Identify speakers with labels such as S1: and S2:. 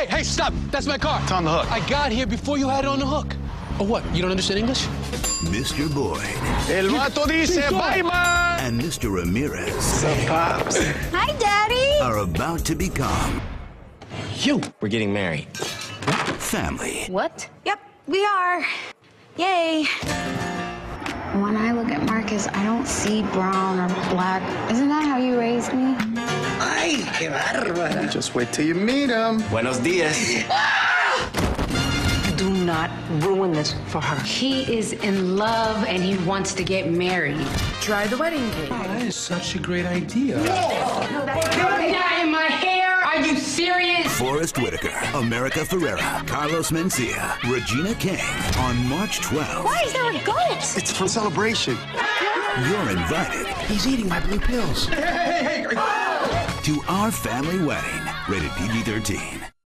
S1: Hey, stop. That's my car.
S2: It's on the hook.
S1: I got here before you had it on the hook. Oh, what? You don't understand English?
S3: Mr. Boyd.
S2: El vato dice bye-bye.
S3: And Mr. Ramirez.
S2: Sup, Pops?
S4: Hi, Daddy.
S3: Are about to become
S5: We're getting married.
S3: family.
S4: What? Yep, we are. Yay. When I look at Marcus, I don't see brown or black. Isn't that how you raised me?
S5: Ay, qué bárbara.
S2: Just wait till you meet him.
S5: Buenos dias.
S6: Do not ruin this for her. He is in love and he wants to get married. Try the wedding cake.
S1: Oh, that is such a great idea.
S6: Not in my hair. Are you serious?
S3: Forrest Whitaker, America Ferrera, Carlos Mencia, Regina King on March 12th.
S4: Why is there a goat?
S2: It's for celebration.
S3: You're invited
S5: He's eating my blue pills.
S3: to our family wedding. Rated PG-13.